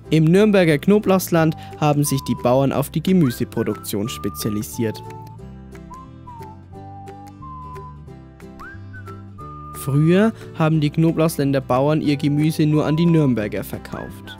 Im Nürnberger Knoblauchsland haben sich die Bauern auf die Gemüseproduktion spezialisiert. Früher haben die Knoblauchsländer Bauern ihr Gemüse nur an die Nürnberger verkauft.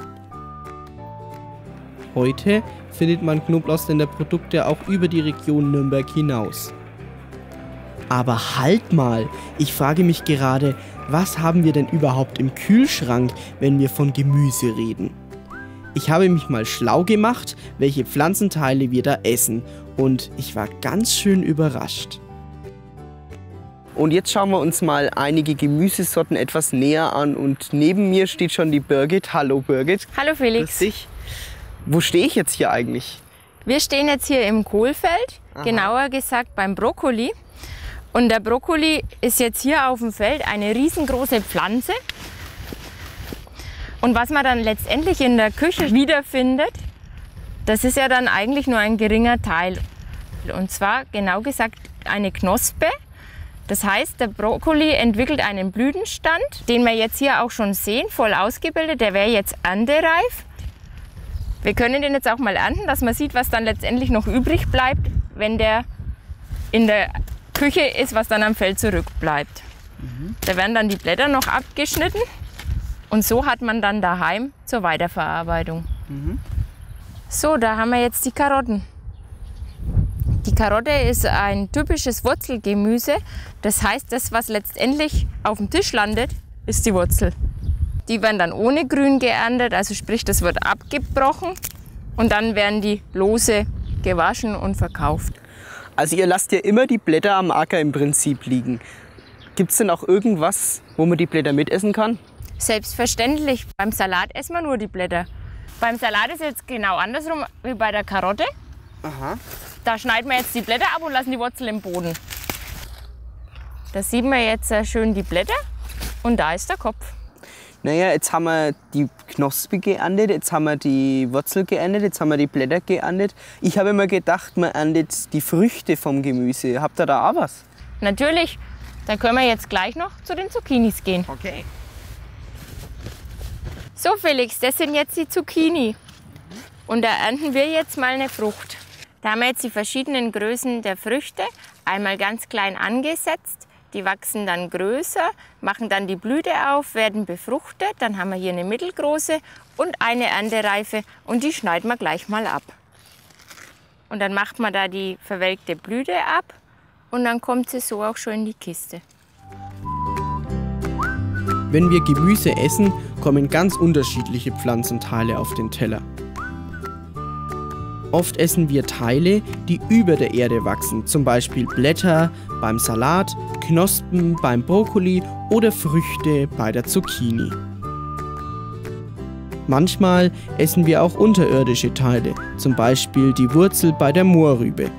Heute findet man Knoblauchsländer Produkte auch über die Region Nürnberg hinaus. Aber halt mal, ich frage mich gerade, was haben wir denn überhaupt im Kühlschrank, wenn wir von Gemüse reden? Ich habe mich mal schlau gemacht, welche Pflanzenteile wir da essen, und ich war ganz schön überrascht. Und jetzt schauen wir uns mal einige Gemüsesorten etwas näher an, und neben mir steht schon die Birgit. Hallo Birgit. Hallo Felix. Grüß dich. Wo stehe ich jetzt hier eigentlich? Wir stehen jetzt hier im Kohlfeld, genauer gesagt beim Brokkoli. Und der Brokkoli ist jetzt hier auf dem Feld eine riesengroße Pflanze. Und was man dann letztendlich in der Küche wiederfindet, das ist ja dann eigentlich nur ein geringer Teil. Und zwar genau gesagt eine Knospe. Das heißt, der Brokkoli entwickelt einen Blütenstand, den wir jetzt hier auch schon sehen, voll ausgebildet. Der wäre jetzt erntereif. Wir können den jetzt auch mal ernten, dass man sieht, was dann letztendlich noch übrig bleibt, wenn der in der Küche ist, was dann am Feld zurückbleibt. Da werden dann die Blätter noch abgeschnitten und so hat man dann daheim zur Weiterverarbeitung. So, da haben wir jetzt die Karotten. Die Karotte ist ein typisches Wurzelgemüse. Das heißt, das, was letztendlich auf dem Tisch landet, ist die Wurzel. Die werden dann ohne Grün geerntet, also sprich, das wird abgebrochen und dann werden die lose gewaschen und verkauft. Also ihr lasst ja immer die Blätter am Acker im Prinzip liegen. Gibt es denn auch irgendwas, wo man die Blätter mitessen kann? Selbstverständlich. Beim Salat essen wir nur die Blätter. Beim Salat ist jetzt genau andersrum wie bei der Karotte. Da schneiden wir jetzt die Blätter ab und lassen die Wurzel im Boden. Da sieht man jetzt schön die Blätter und da ist der Kopf. Naja, jetzt haben wir die Knospe geerntet, jetzt haben wir die Wurzel geerntet, jetzt haben wir die Blätter geerntet. Ich habe immer gedacht, man erntet die Früchte vom Gemüse. Habt ihr da auch was? Natürlich. Dann können wir jetzt gleich noch zu den Zucchinis gehen. Okay. So Felix, das sind jetzt die Zucchini. Und da ernten wir jetzt mal eine Frucht. Da haben wir jetzt die verschiedenen Größen der Früchte. Einmal ganz klein angesetzt. Die wachsen dann größer, machen dann die Blüte auf, werden befruchtet. Dann haben wir hier eine mittelgroße und eine erntereife und die schneiden wir gleich mal ab. Und dann macht man da die verwelkte Blüte ab und dann kommt sie so auch schon in die Kiste. Wenn wir Gemüse essen, kommen ganz unterschiedliche Pflanzenteile auf den Teller. Oft essen wir Teile, die über der Erde wachsen, zum Beispiel Blätter beim Salat, Knospen beim Brokkoli oder Früchte bei der Zucchini. Manchmal essen wir auch unterirdische Teile, zum Beispiel die Wurzel bei der Mohrrübe.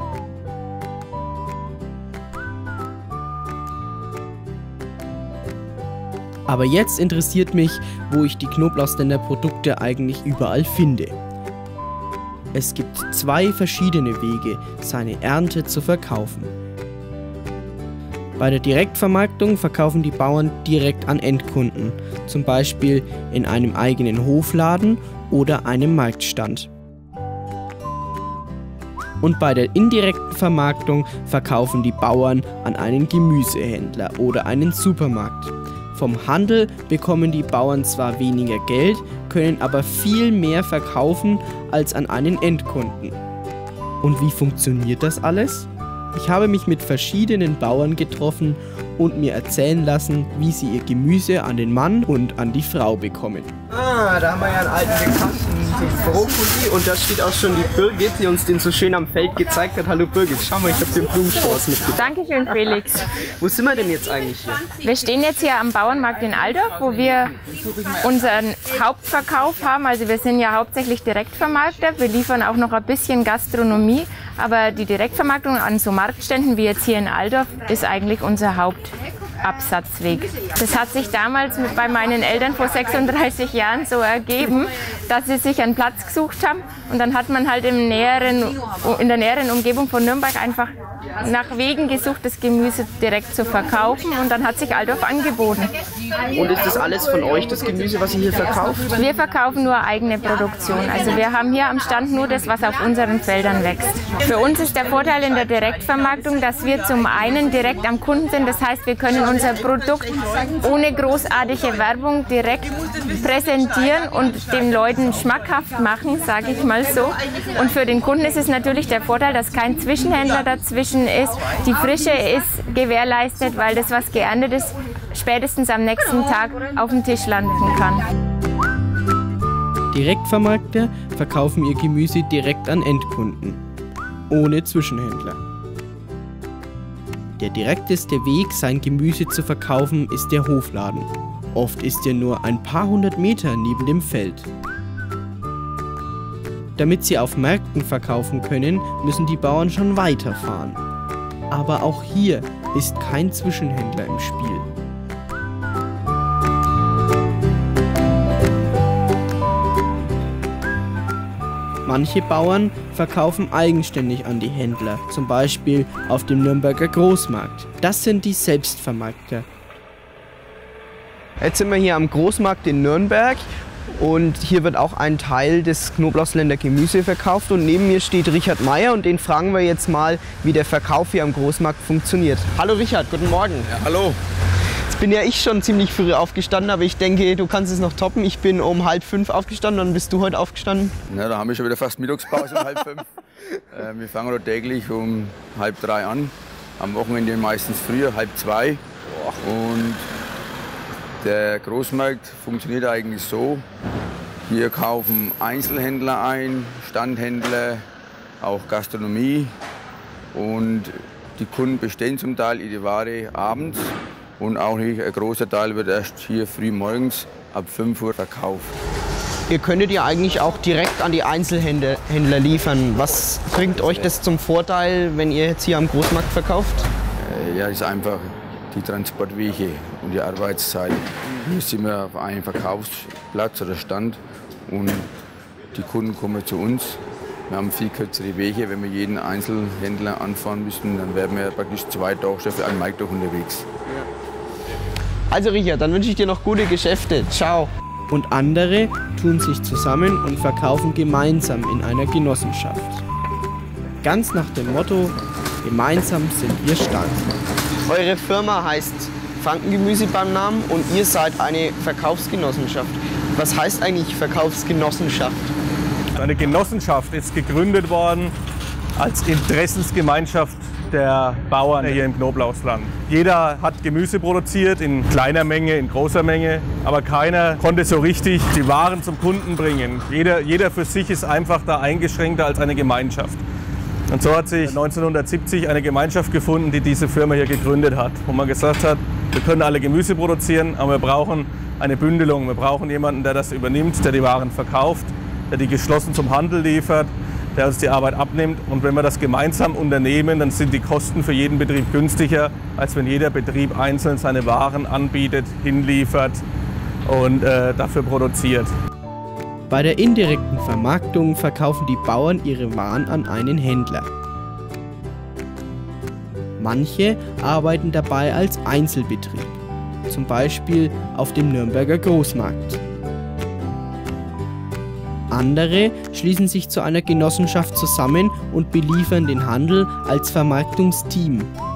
Aber jetzt interessiert mich, wo ich die Knoblauchsländer Produkte eigentlich überall finde. Es gibt 2 verschiedene Wege, seine Ernte zu verkaufen. Bei der Direktvermarktung verkaufen die Bauern direkt an Endkunden, zum Beispiel in einem eigenen Hofladen oder einem Marktstand. Und bei der indirekten Vermarktung verkaufen die Bauern an einen Gemüsehändler oder einen Supermarkt. Vom Handel bekommen die Bauern zwar weniger Geld, können aber viel mehr verkaufen als an einen Endkunden. Und wie funktioniert das alles? Ich habe mich mit verschiedenen Bauern getroffen und mir erzählen lassen, wie sie ihr Gemüse an den Mann und an die Frau bekommen. Da haben wir ja einen alten Bekannten, den Brokkoli, und da steht auch schon die Birgit, die uns den so schön am Feld gezeigt hat. Hallo Birgit, schau mal, ich habe den Blumenstrauß mitgebracht. Dankeschön Felix. Wo sind wir denn jetzt eigentlich hier? Wir stehen jetzt hier am Bauernmarkt in Aldorf, wo wir unseren Hauptverkauf haben. Also wir sind ja hauptsächlich Direktvermarkter, wir liefern auch noch ein bisschen Gastronomie, aber die Direktvermarktung an so Marktständen wie jetzt hier in Aldorf ist eigentlich unser Absatzweg. Das hat sich damals bei meinen Eltern vor 36 Jahren so ergeben, dass sie sich einen Platz gesucht haben und dann hat man halt in der näheren Umgebung von Nürnberg einfach nach Wegen gesucht, das Gemüse direkt zu verkaufen und dann hat sich Altdorf angeboten. Und ist das alles von euch, das Gemüse, was ihr hier verkauft? Wir verkaufen nur eigene Produktion. Also wir haben hier am Stand nur das, was auf unseren Feldern wächst. Für uns ist der Vorteil in der Direktvermarktung, dass wir zum einen direkt am Kunden sind. Das heißt, wir können unser Produkt ohne großartige Werbung direkt präsentieren und den Leuten schmackhaft machen, sage ich mal so. Und für den Kunden ist es natürlich der Vorteil, dass kein Zwischenhändler dazwischen ist. Die Frische ist gewährleistet, weil das, was geerntet ist, spätestens am nächsten Tag auf dem Tisch landen kann. Direktvermarkter verkaufen ihr Gemüse direkt an Endkunden, ohne Zwischenhändler. Der direkteste Weg, sein Gemüse zu verkaufen, ist der Hofladen. Oft ist er nur ein paar hundert Meter neben dem Feld. Damit sie auf Märkten verkaufen können, müssen die Bauern schon weiterfahren. Aber auch hier ist kein Zwischenhändler im Spiel. Manche Bauern verkaufen eigenständig an die Händler, zum Beispiel auf dem Nürnberger Großmarkt. Das sind die Selbstvermarkter. Jetzt sind wir hier am Großmarkt in Nürnberg und hier wird auch ein Teil des Knoblauchsländer Gemüse verkauft und neben mir steht Richard Meyer und den fragen wir jetzt mal, wie der Verkauf hier am Großmarkt funktioniert. Hallo Richard, guten Morgen. Ja, hallo. Jetzt bin ja ich schon ziemlich früh aufgestanden, aber ich denke, du kannst es noch toppen. Ich bin um 4:30 aufgestanden, wann bist du heute aufgestanden? Ja, da haben wir schon wieder fast Mittagspause um 4:30. Wir fangen dort täglich um 2:30 an, am Wochenende meistens früher, 2:30. Und der Großmarkt funktioniert eigentlich so, hier kaufen Einzelhändler ein, Standhändler, auch Gastronomie und die Kunden bestellen zum Teil ihre Ware abends und auch nicht, ein großer Teil wird erst hier früh morgens ab 5 Uhr verkauft. Ihr könntet ja eigentlich auch direkt an die Einzelhändler liefern. Was bringt euch das zum Vorteil, wenn ihr jetzt hier am Großmarkt verkauft? Ja, ist einfach die Transportwege und die Arbeitszeit. Hier sind wir auf einem Verkaufsplatz oder Stand und die Kunden kommen zu uns. Wir haben viel kürzere Wege. Wenn wir jeden Einzelhändler anfahren müssen, dann wären wir praktisch 2 Tage schon für einen Markt durch unterwegs. Also Richard, dann wünsche ich dir noch gute Geschäfte. Ciao. Und andere tun sich zusammen und verkaufen gemeinsam in einer Genossenschaft. Ganz nach dem Motto, gemeinsam sind wir stark. Eure Firma heißt Frankengemüse beim Namen und ihr seid eine Verkaufsgenossenschaft. Was heißt eigentlich Verkaufsgenossenschaft? Eine Genossenschaft ist gegründet worden als Interessensgemeinschaft der Bauern hier im Knoblauchsland. Jeder hat Gemüse produziert, in kleiner Menge, in großer Menge, aber keiner konnte so richtig die Waren zum Kunden bringen. Jeder für sich ist einfach da eingeschränkter als eine Gemeinschaft. Und so hat sich 1970 eine Gemeinschaft gefunden, die diese Firma hier gegründet hat, wo man gesagt hat, wir können alle Gemüse produzieren, aber wir brauchen eine Bündelung. Wir brauchen jemanden, der das übernimmt, der die Waren verkauft, der die geschlossen zum Handel liefert, der uns die Arbeit abnimmt. Und wenn wir das gemeinsam unternehmen, dann sind die Kosten für jeden Betrieb günstiger, als wenn jeder Betrieb einzeln seine Waren anbietet, hinliefert und dafür produziert. Bei der indirekten Vermarktung verkaufen die Bauern ihre Waren an einen Händler. Manche arbeiten dabei als Einzelbetrieb, zum Beispiel auf dem Nürnberger Großmarkt. Andere schließen sich zu einer Genossenschaft zusammen und beliefern den Handel als Vermarktungsteam.